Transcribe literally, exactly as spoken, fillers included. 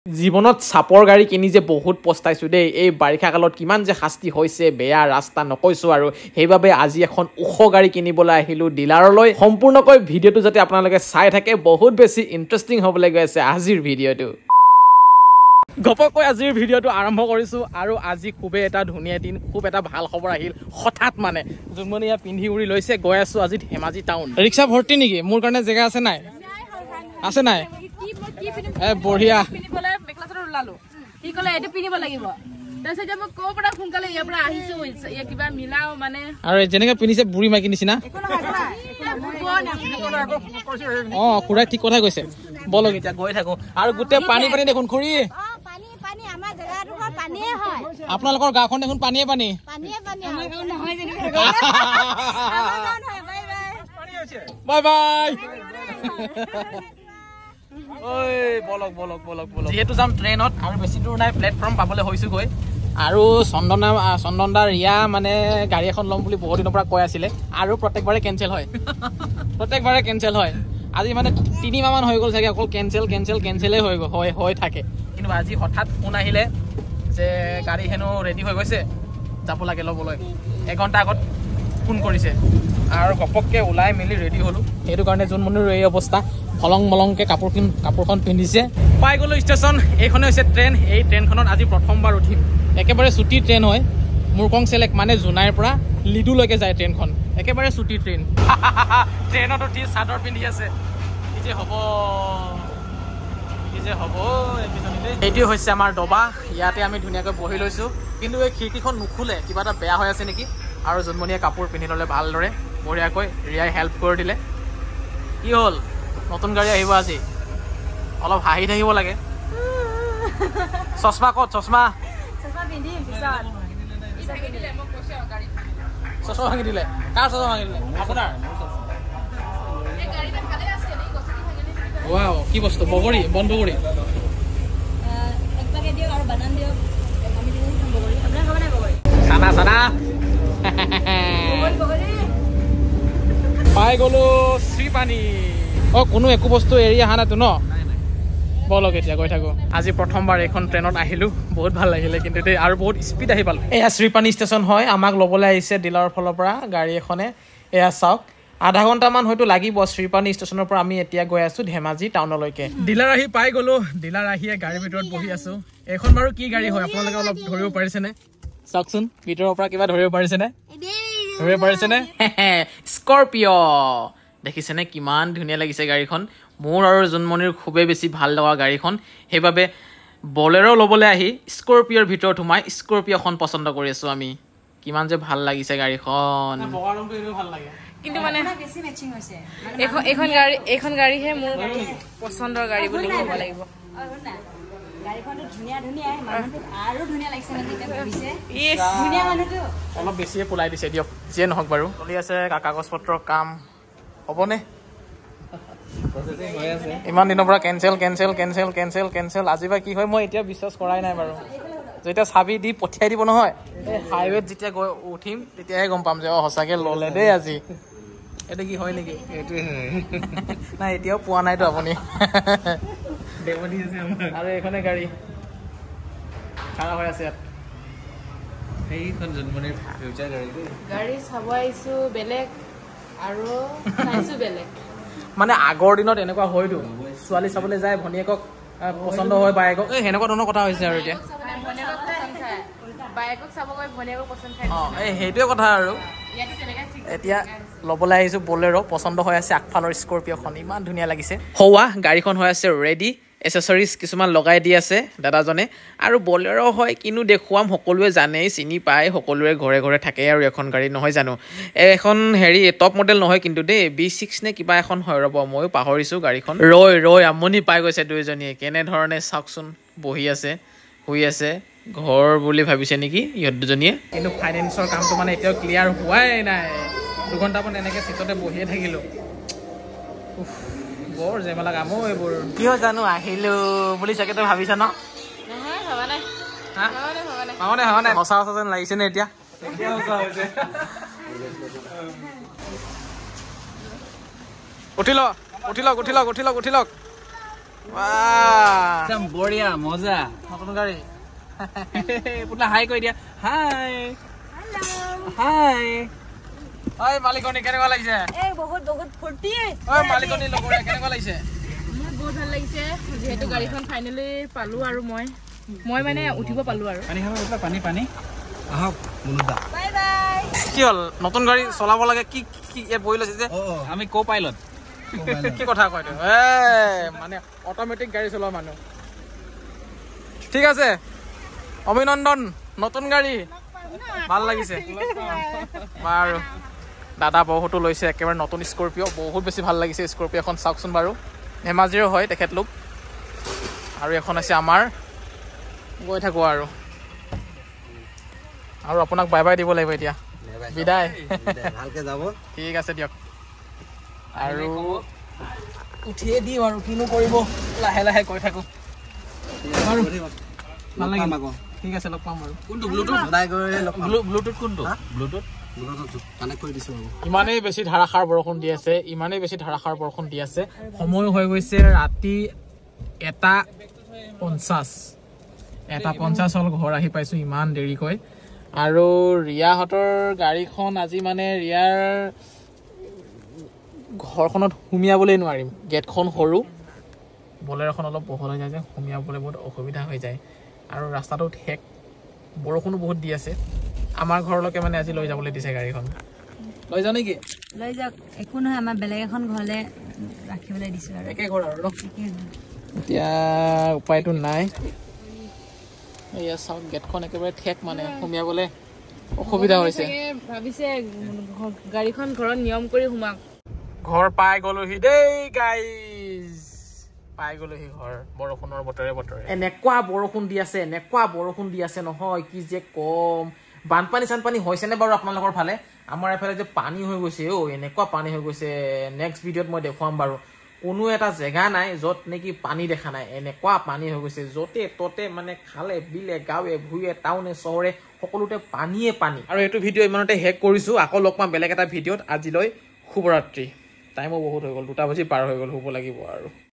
জীৱনত চাপৰ গাড়ী কিনি যে বহুত পস্তাইছো দেই এই বাৰিষা কালত কিমান যে শাস্তি হৈছে বেয়া ৰাস্তা নকৈছো আৰু সেইবাবে আজি এখন উখ গাড়ী কিনিবলৈ আহিলো ডিলাৰলৈ সম্পূৰ্ণকৈ ভিডিওটো যাতে আপোনালোকে চাই থাকে বহুত বেছি ইন্টাৰেষ্টিং হ'বলৈ গৈ আছে আজিৰ ভিডিওটো গপকৈ আজিৰ ভিডিওটো আৰম্ভ কৰিছো আৰু আজি খুবে এটা ধুনীয়া দিন খুব এটা ভাল খবৰ আহিল হঠাৎ মানে জুনমনিয়া পিন্ধি উৰি লৈছে গৈ আছো আজি ধেমাজি টাউন ৰিক্সা ভৰ্তি নেকি মোৰ কাৰণে জেগা আছে নাই আছে নাই এ বঢ়িয়া পিনিবলে মেখলাছৰ উলালো কি কলে এটো পিনিব লাগিব তাৰছত যে মই কো পৰা ফুনকালে ইয়া পৰা আহিছো ইয়া কিবা মিলাও মানে আৰু যেনেকৈ পিনিছে বুঢ়ী মাইকি নিচিনা অ খুৰাই ঠিক কথা কৈছে বলক এতিয়া গৈ থাকো আৰু গুটে পানী পানী দেখোন খুৰী অ পানী পানী আমাৰ জাগাটো পানীয়ে হয় আপোনালোকৰ গাঁওখন দেখোন পানীয়ে পানী পানীয়ে পানী আমাৰ গাঁও নহয় যেনি আমাৰ গাঁও নহয় বাই বাই পানী আছে বাই বাই ওই বলক বলক বলক বলক যেহেতু যাম ট্ৰেইনত আৰু বেছি দূৰ নাই প্লেটফৰ্ম পাবলৈ হৈছো গৈ আৰু চন্দনা চন্দনদা ৰিয়া মানে গাড়ী এখন ল'ম বুলি বহুত দিনৰ পৰা কৈ আছিলে আৰু প্ৰত্যেকবাৰে কেনচেল হয় প্ৰত্যেকবাৰে কেনচেল হয় আজি মানে তিনি মাহ মান হৈ গ'ল চাগে অকল কেনচেল কেনচেল কেনচেলেই হৈ হৈ হৈ থাকে কিন্তু আজি হঠাৎ ফোন আহিলে যে গাড়ী হেনো ৰেডি হৈ গৈছে যাব লাগে ল'বলৈ এঘণ্টা আগত ফোন কৰিছে আৰু গপককে ওলাই মেলি ৰেডি হলো সেইটো কাৰণে জুনমনিৰ এই অৱস্থা ফলং মলংকে কাপোৰ কাপোৰখন পিন্ধিছে পাই গ'লো ষ্টেচন এইখনে হৈছে ট্ৰেইন এই ট্ৰেইনখনত আজি প্ৰথমবাৰ উঠিম একেবাৰে ছুটি ট্ৰেইন হয় মুৰকং চেলেক মানে জোনাইৰ পৰা লিডুলৈকে যায় ট্ৰেইনখন একেবাৰে ছুটি ট্ৰেইন ট্ৰেইনত উঠি চাদৰ পিন্ধি আছে কি যে হ'ব কি যে হ'ব এইটোৱে হৈছে আমাৰ ডবা ইয়াতে আমি ধুনীয়াকৈ বহি লৈছোঁ কিন্তু এই খিৰিকীখন নুখুলে কিবা এটা বেয়া হৈ আছে নেকি আৰু জুনমনিয়ে কাপোৰ পিন্ধি ল'লে ভালদৰে বঢ়িয়াকৈ ৰিয়াই হেল্প কৰি দিলে কি হ'ল নতুন গাড়ী আহিব আজি অলপ হাঁহি থাকিব লাগে চশমা ক'ত চশমা চশমা পিন্ধি পিছত পিছত পিন্ধিলে মোক কৈছে গাড়ী চশমা ভাঙি দিলে কাৰ চশমা ভাঙি দিলে আপোনাৰ এই গাড়ীটা ভালে আছে নেকি গছকি ভাঙিলে ৱাও কি বস্তু বগৰী বন বগৰী এক পেকেট দিও আৰু বানান দিও আমি দিও বগৰী আপুনি খাব নাই বগৰী চানা চানা বগৰী বগৰী পাই গ'লো শ্ৰীপানী অ কোনো একো বস্তু এৰি অহা নাইতো ন বলক এতিয়া গৈ থাকো আজি প্ৰথমবাৰ এইখন ট্ৰেইনত আহিলো বহুত ভাল লাগিলে কিন্তু আৰু বহুত স্পীড আহি পালো এয়া শ্ৰীপানী ষ্টেচন হয় আমাক ল'বলৈ আহিছে ডিলাৰৰ ফালৰ পৰা গাড়ী এখনে এয়া চাওক আধা ঘণ্টামান হয়তো লাগিব শ্ৰীপানী ষ্টেচনৰ পৰা আমি এতিয়া গৈ আছো ধেমাজি টাউনলৈকে ডিলাৰ আহি পাই গ'লো ডিলাৰ আহিয়ে গাড়ীৰ ভিতৰত বহি আছো এইখন বাৰু কি গাড়ী হয় আপোনালোকে অলপ ধৰিব পাৰিছেনে চাওকচোন ভিতৰৰ পৰা কিবা ধৰিব পাৰিছেনে ধৰিব পাৰিছেনে স্কৰপিঅ দেখিছেনে কিমান ধুনীয়া লাগিছে গাড়ীখন মোৰ আৰু জুনমনিৰ খুবেই বেছি ভাল লগা গাড়ীখন সেইবাবে বলেৰো ল'বলৈ আহি স্কৰপিঅ'ৰ ভিতৰত সোমাই স্কৰপিঅ'খন পচন্দ কৰি আছো আমি কিমান যে ভাল লাগিছে গাড়ীখন কিন্তু মানে বেছি মেচিং হৈছে এখন এখন গাড়ী এখন গাড়ীহে মোৰ পছন্দৰ গাড়ী বুলি ক'ব লাগিব গাড়ীখনটো ধুনীয়া ধুনীয়া মানুহটো আৰু ধুনীয়া লাগিছে মানে এটা ভাবিছে ইস ধুনীয়া মানুহটো অলপ বেছিয়ে পুলাই দিছে দিয়ক যে নহওক বাৰু চলি আছে কাগজ পত্ৰৰ কাম হ'বনে ইমান দিনৰ পৰা cancel cancel cancel cancel cancel আজি বা কি হয় মই এতিয়া বিশ্বাস কৰাই নাই বাৰু যেতিয়া চাবি দি পঠিয়াই দিব নহয় হাইৱেত যেতিয়া গৈ উঠিম তেতিয়াহে গম পাম যে অ সঁচাকৈ ল'লে দেই আজি এইটো কি হয় নেকি এইটোৱে হয় নাই এতিয়াও পোৱা নাইতো আপুনি আৰু এইখনে গাড়ী খাৰা হৈ আছে ইয়াত সেইখন জন্মনিৰ ফিউচাৰ গাড়ী গাড়ী চাব আহিছো বেলেগ আৰু চাইছো বেলেগ মানে আগৰ দিনত এনেকুৱা হয়তো ছোৱালী চাবলৈ যায় ভনীয়েকক পচন্দ হয় বায়েকক এই সেনেকুৱা ধৰণৰ কথা হৈছে আৰু এতিয়া বায়েকক চাব গৈ ভনীয়েকক পচন্দ খায় অঁ এই সেইটোৱে কথা আৰু এতিয়া ল'বলৈ আহিছোঁ বলেৰো পচন্দ হৈ আছে আগফালৰ স্কৰপিঅ'খন ইমান ধুনীয়া লাগিছে সৌৱা গাড়ীখন হৈ আছে ৰেডি এচেচৰিজ কিছুমান লগাই দি আছে দাদাজনে আৰু বলেৰো হয় কিন্তু দেখুৱাম সকলোৱে জানেই চিনি পায় সকলোৰে ঘৰে ঘৰে থাকে আৰু এখন গাড়ী নহয় জানো এখন হেৰি টপ মডেল নহয় কিন্তু দেই বি ছিক্স নে কিবা এখন হয় ৰ'ব ময়ো পাহৰিছোঁ গাড়ীখন ৰৈ ৰৈ আমনি পাই গৈছে দুয়োজনীয়ে কেনেধৰণে চাওকচোন বহি আছে শুই আছে ঘৰ বুলি ভাবিছে নেকি ইহঁত দুজনীয়ে কিন্তু ফাইনেন্সৰ কামটো মানে এতিয়াও ক্লিয়াৰ হোৱাই নাই দুঘণ্টামান এনেকৈ চিটতে বহিয়ে থাকিলোঁ বৰ জেমেলা কামো এইবোৰ কিয় জানো আহিলো বুলি চাগে তই ভাবিছা ন সঁচা সঁচা যেন লাগিছে নে এতিয়া উঠি লওক উঠি লওক উঠি লওক উঠি লওক উঠি লওক বাহ একদম বঢ়িয়া মজা নতুন গাড়ী পুতলা হাই কৈ দিয়া হাই হাই ঐ মালিকনী কেনেকুৱা লাগিছে এই বহুত বহুত ফূৰ্তি ঐ মালিকনী লগৰ কেনেকুৱা লাগিছে মোৰ বহুত ভাল লাগিছে যেহেতু গাড়ীখন ফাইনেলি পালো আৰু মই মই মানে উঠিব পালো আৰু পানী খাব উঠা পানী পানী আহক মুনুদা বাই বাই কি হ'ল নতুন গাড়ী চলাব লাগে কি কি ইয়াত বহি লৈছে যে আমি কো পাইলট কি কথা কয় তই এ মানে অট'মেটিক গাড়ী চলোৱা মানুহ ঠিক আছে অভিনন্দন নতুন গাড়ী ভাল লাগিছে বাৰু দাদা বহুতো লৈছে একেবাৰে নতুন স্কৰপিঅ' বহুত বেছি ভাল লাগিছে স্কৰপিঅ' এখন চাওকচোন বাৰু ধেমাজিৰ হয় তেখেতলোক আৰু এখন আছে আমাৰ গৈ থাকোঁ আৰু আৰু আপোনাক বাই বাই দিব লাগিব এতিয়া বিদায় ভালকে যাব ঠিক আছে দিয়ক আৰু উঠিয়ে দিম আৰু কিনো কৰিব লাহে লাহে কৈ থাকোঁ ভাল লাগিল ঠিক আছে লগ পাম আৰু কোনটো ব্লুটুথ ব্লুটুথ কোনটো ব্লুটুথ ইমানেই বেছি ধাৰাসাৰ বৰষুণ দি আছে ইমানেই বেছি ধাৰাসাৰ বৰষুণ দি আছে সময় হৈ গৈছে ৰাতি এটা পঞ্চাছ এটা পঞ্চাছ হ'ল ঘৰ আহি পাইছোঁ ইমান দেৰিকৈ আৰু ৰিয়াহঁতৰ গাড়ীখন আজি মানে ৰিয়াৰ ঘৰখনত সুমিয়াবলৈ নোৱাৰিম গেটখন সৰু বলেৰ'খন অলপ বহল হৈ যায় যে সুমিয়াবলৈ বহুত অসুবিধা হৈ যায় আৰু ৰাস্তাটো ঠেক বৰষুণো বহুত দি আছে আমাৰ ঘৰলৈকে মানে আজি লৈ যাবলৈ দিছে গাড়ীখন লৈ যাওঁ নেকি লৈ যাওক একো নহয় আমাৰ বেলেগ এখন ঘৰলৈ ৰাখিবলৈ দিছোঁ আৰু একে ঘৰ আৰু ন এতিয়া উপায়টো নাই এয়া চাওক গেটখন একেবাৰে ঠেক মানে সুমিয়াবলৈ অসুবিধা হৈছে ভাবিছে গাড়ীখন ঘৰত নিয়ম কৰি সোমাওক ঘৰ পাই গলোহি দেই গাইজ পাই গলোহি ঘৰ বৰষুণৰ বতৰে বতৰে এনেকুৱা বৰষুণ দি আছে এনেকুৱা বৰষুণ দি আছে নহয় কি যে কম বানপানী চানপানী হৈছেনে বাৰু আপোনালোকৰ ফালে আমাৰ এফালে যে পানী হৈ গৈছে অ' এনেকুৱা পানী হৈ গৈছে নেক্সট ভিডিঅ'ত মই দেখুৱাম বাৰু কোনো এটা জেগা নাই য'ত নেকি পানী দেখা নাই এনেকুৱা পানী হৈ গৈছে য'তে ত'তে মানে খালে বিলে গাঁৱে ভূঞে টাউনে চহৰে সকলোতে পানীয়ে পানী আৰু এইটো ভিডিঅ' ইমানতে শেষ কৰিছোঁ আকৌ লগ পাম বেলেগ এটা ভিডিঅ'ত আজিলৈ শুভৰাত্ৰি টাইমো বহুত হৈ গ'ল দুটা বাজি পাৰ হৈ গ'ল শুব লাগিব আৰু